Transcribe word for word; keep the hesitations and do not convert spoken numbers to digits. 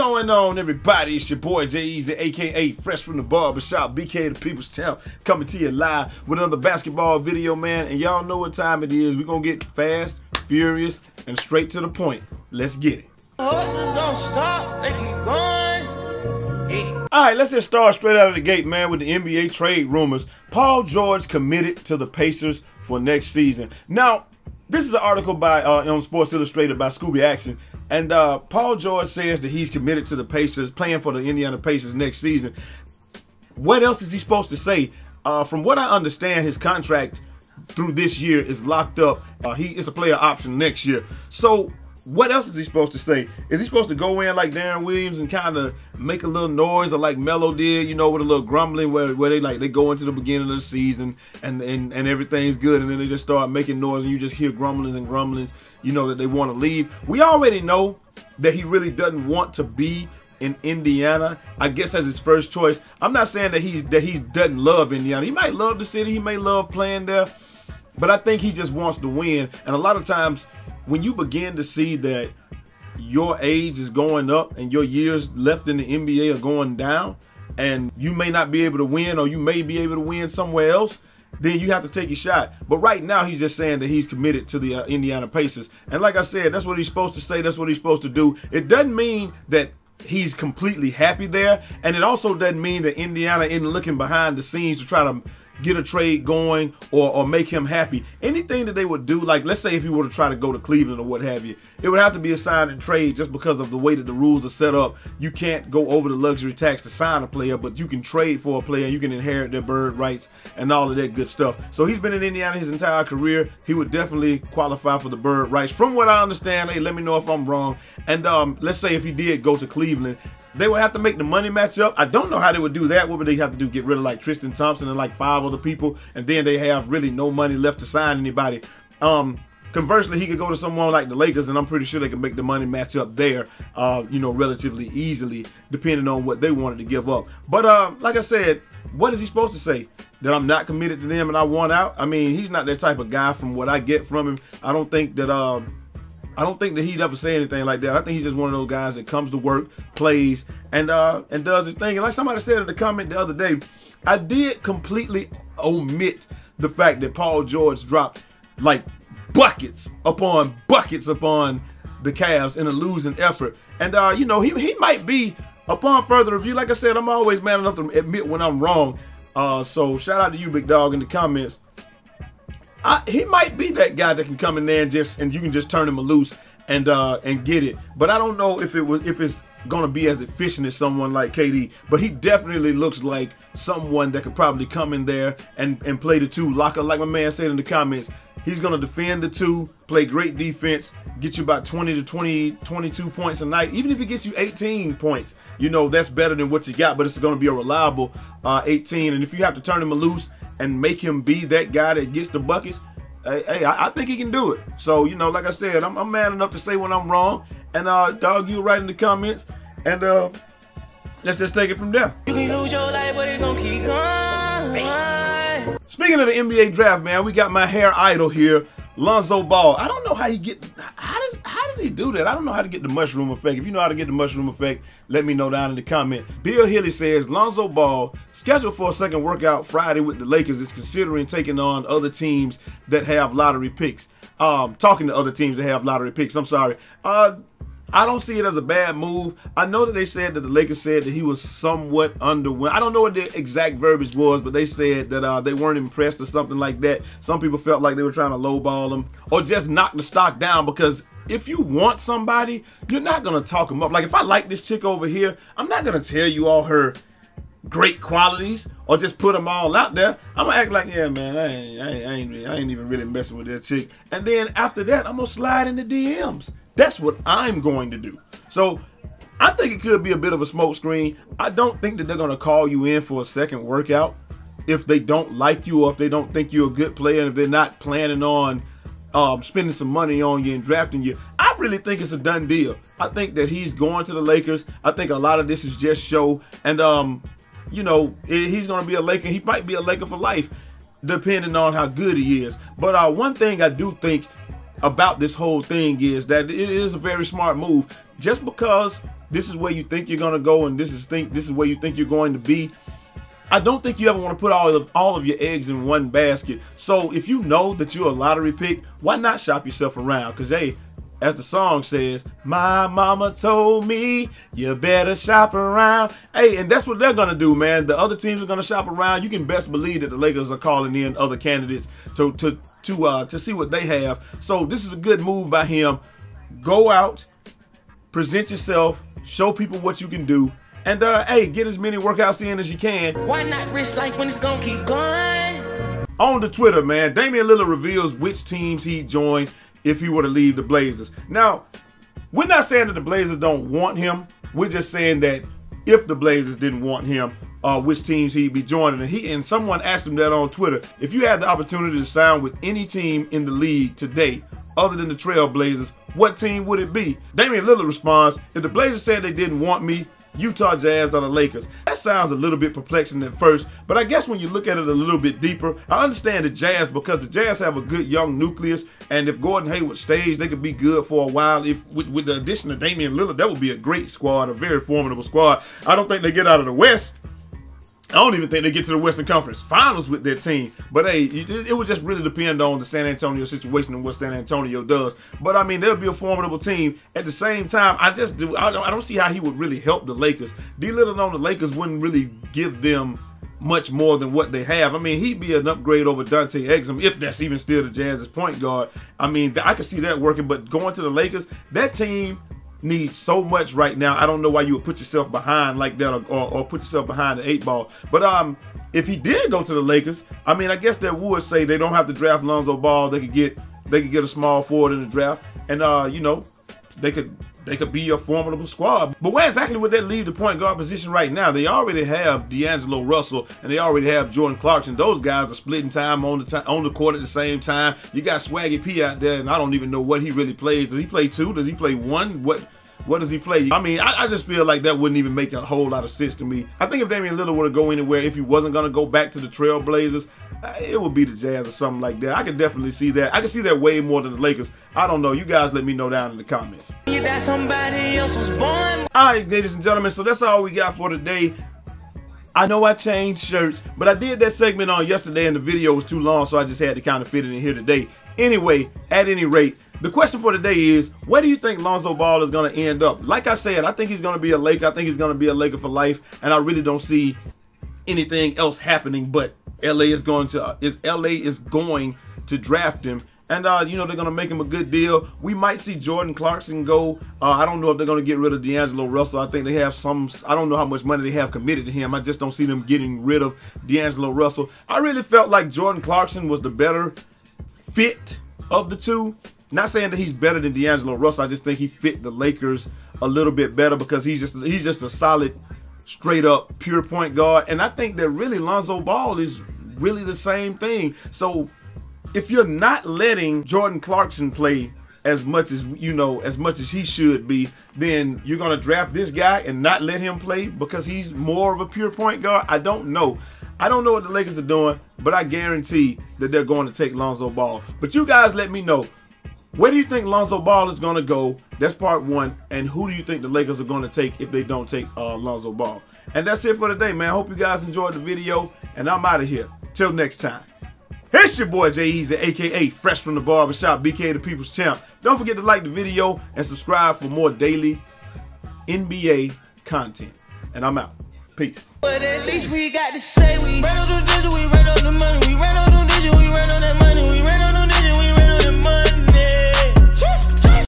going on, everybody? It's your boy Jay Easy, aka Fresh from the Barbershop, B K the People's Champ, coming to you live with another basketball video, man. And y'all know what time it is. We're gonna get fast, furious, and straight to the point. Let's get it. Horses don't stop, they keep going. Yeah. All right, let's just start straight out of the gate, man, with the N B A trade rumors. Paul George committed to the Pacers for next season. Now, this is an article by uh, on Sports Illustrated by Scooby Action. And uh, Paul George says that he's committed to the Pacers, playing for the Indiana Pacers next season. What else is he supposed to say? Uh, from what I understand, his contract through this year is locked up. Uh, he is a player option next year. So what else is he supposed to say? Is he supposed to go in like Darren Williams and kind of make a little noise, or like Melo did, you know, with a little grumbling, where, where they like they go into the beginning of the season and, and and everything's good, and then they just start making noise and you just hear grumblings and grumblings, you know, that they want to leave? We already know that he really doesn't want to be in Indiana, I guess, as his first choice. I'm not saying that he's that he doesn't love Indiana. He might love the city, he may love playing there, but I think he just wants to win. And a lot of times when you begin to see that your age is going up and your years left in the N B A are going down, and you may not be able to win, or you may be able to win somewhere else, then you have to take your shot. But right now, he's just saying that he's committed to the uh, Indiana Pacers. And like I said, that's what he's supposed to say. That's what he's supposed to do. It doesn't mean that he's completely happy there. And it also doesn't mean that Indiana isn't looking behind the scenes to try to get a trade going or, or make him happy. Anything that they would do, like let's say if he were to try to go to Cleveland or what have you, it would have to be a sign and trade, just because of the way that the rules are set up. You can't go over the luxury tax to sign a player, but you can trade for a player. You can inherit their bird rights and all of that good stuff. So he's been in Indiana his entire career. He would definitely qualify for the bird rights, from what I understand. Hey, let me know if I'm wrong. And um, let's say if he did go to Cleveland, they would have to make the money match up. I don't know how they would do that. What would they have to do? Get rid of like Tristan Thompson and like five other people, and then they have really no money left to sign anybody. Um, conversely, he could go to someone like the Lakers, and I'm pretty sure they can make the money match up there, uh, you know, relatively easily, depending on what they wanted to give up. But uh, like I said, what is he supposed to say? That I'm not committed to them and I want out? I mean, he's not that type of guy from what I get from him. I don't think that... Uh, I don't think that he'd ever say anything like that. I think he's just one of those guys that comes to work, plays, and uh, and does his thing. And like somebody said in the comment the other day, I did completely omit the fact that Paul George dropped like buckets upon buckets upon the Cavs in a losing effort. And uh, you know, he he might be, upon further review, like I said, I'm always man enough to admit when I'm wrong. Uh, so shout out to you, big dog, in the comments. I, he might be that guy that can come in there and just and you can just turn him loose and uh, and get it. But I don't know if it was if it's gonna be as efficient as someone like K D. But he definitely looks like someone that could probably come in there and and play the two, lock up, like my man said in the comments. He's gonna defend the two, play great defense, get you about twenty to twenty, twenty-two points a night. Even if he gets you eighteen points, you know, that's better than what you got. But it's gonna be a reliable uh, eighteen. And if you have to turn him loose and make him be that guy that gets the buckets, hey, hey I, I think he can do it. So, you know, like I said, I'm, I'm man enough to say when I'm wrong. And, uh, dog, you right in the comments. And uh, let's just take it from there. You can lose your life, but it's gonna keep going. Speaking of the N B A draft, man, we got my hair idol here, Lonzo Ball. I don't know how you get, how does how does he do that? I don't know how to get the mushroom effect. If you know how to get the mushroom effect, let me know down in the comment. Bill Hilly says Lonzo Ball, scheduled for a second workout Friday with the Lakers, is considering taking on other teams that have lottery picks. Um, talking to other teams that have lottery picks, I'm sorry. Uh, I don't see it as a bad move. I know that they said that the Lakers said that he was somewhat underwhelmed. I don't know what the exact verbiage was, but they said that uh, they weren't impressed or something like that. Some people felt like they were trying to lowball him or just knock the stock down, because if you want somebody, you're not going to talk them up. Like if I like this chick over here, I'm not going to tell you all her great qualities or just put them all out there. I'm going to act like, yeah, man, I ain't, I, ain't, I, ain't, I ain't even really messing with that chick. And then after that, I'm going to slide in the D Ms. That's what I'm going to do. So I think it could be a bit of a smoke screen. I don't think that they're going to call you in for a second workout if they don't like you, or if they don't think you're a good player, and if they're not planning on um, spending some money on you and drafting you. I really think it's a done deal. I think that he's going to the Lakers. I think a lot of this is just show. And, um, you know, he's going to be a Laker. He might be a Laker for life, depending on how good he is. But uh, one thing I do think about this whole thing is that it is a very smart move. Just because this is where you think you're gonna go, and this is think this is where you think you're going to be, I don't think you ever want to put all of all of your eggs in one basket. So if you know that you're a lottery pick, why not shop yourself around? Because hey, as the song says, my mama told me you better shop around. Hey, and that's what they're gonna do, man. The other teams are gonna shop around. You can best believe that the Lakers are calling in other candidates to to to uh to see what they have. So this is a good move by him. Go out, present yourself, show people what you can do. And, uh, hey, get as many workouts in as you can. Why not risk life when it's gonna keep going? On the Twitter, man, Damian Lillard reveals which teams he'd join if he were to leave the Blazers. Now, we're not saying that the Blazers don't want him. We're just saying that if the Blazers didn't want him, uh, which teams he'd be joining. And he and someone asked him that on Twitter. If you had the opportunity to sign with any team in the league today, other than the Trail Blazers, what team would it be? Damian Lillard responds, if the Blazers said they didn't want me, Utah Jazz or the Lakers. That sounds a little bit perplexing at first, but I guess when you look at it a little bit deeper, I understand the Jazz because the Jazz have a good young nucleus, and if Gordon Hayward stays, they could be good for a while. If with, with the addition of Damian Lillard, that would be a great squad, a very formidable squad. I don't think they get out of the West. I don't even think they get to the Western Conference Finals with their team. But hey, it, it would just really depend on the San Antonio situation and what San Antonio does. But I mean, they'll be a formidable team. At the same time, I just do. I don't, I don't see how he would really help the Lakers. D Lillard on the Lakers wouldn't really give them much more than what they have. I mean, he'd be an upgrade over Dante Exum, if that's even still the Jazz's point guard. I mean, I could see that working. But going to the Lakers, that team needs so much right now. I don't know why you would put yourself behind like that, or, or, or put yourself behind the eight ball. But um, if he did go to the Lakers, I mean, I guess that would say they don't have to draft Lonzo Ball. They could get they could get a small forward in the draft, and uh, you know, they could they could be a formidable squad. But where exactly would that leave the point guard position right now? They already have D'Angelo Russell and they already have Jordan Clarkson. Those guys are splitting time on the time, on the court at the same time. You got Swaggy P out there, and I don't even know what he really plays. Does he play two? Does he play one? What? What does he play? I mean, I, I just feel like that wouldn't even make a whole lot of sense to me. I think if Damian Lillard were to go anywhere, if he wasn't going to go back to the Trail Blazers, it would be the Jazz or something like that. I could definitely see that. I can see that way more than the Lakers. I don't know. You guys let me know down in the comments. That somebody else was born. All right, ladies and gentlemen, so that's all we got for today. I know I changed shirts, but I did that segment on yesterday and the video was too long, so I just had to kind of fit it in here today. Anyway, at any rate, the question for today is, where do you think Lonzo Ball is going to end up? Like I said, I think he's going to be a Laker. I think he's going to be a Laker for life, and I really don't see anything else happening. But L A is going to is L A is going to draft him, and uh, you know they're going to make him a good deal. We might see Jordan Clarkson go. Uh, I don't know if they're going to get rid of D'Angelo Russell. I think they have some. I don't know how much money they have committed to him. I just don't see them getting rid of D'Angelo Russell. I really felt like Jordan Clarkson was the better fit of the two. Not saying that he's better than D'Angelo Russell. I just think he fit the Lakers a little bit better because he's just he's just a solid, straight up, pure point guard. And I think that really Lonzo Ball is really the same thing. So if you're not letting Jordan Clarkson play as much as you know, as much as he should be, then you're gonna draft this guy and not let him play because he's more of a pure point guard. I don't know. I don't know what the Lakers are doing, but I guarantee that they're going to take Lonzo Ball. But you guys let me know. Where do you think Lonzo Ball is going to go? That's part one. And who do you think the Lakers are going to take if they don't take uh, Lonzo Ball? And that's it for today, man. I hope you guys enjoyed the video. And I'm out of here. Till next time. It's your boy Jay Easy, a k a. Fresh from the Barbershop, B K the People's Champ. Don't forget to like the video and subscribe for more daily N B A content. And I'm out. Peace. But at least we got to say we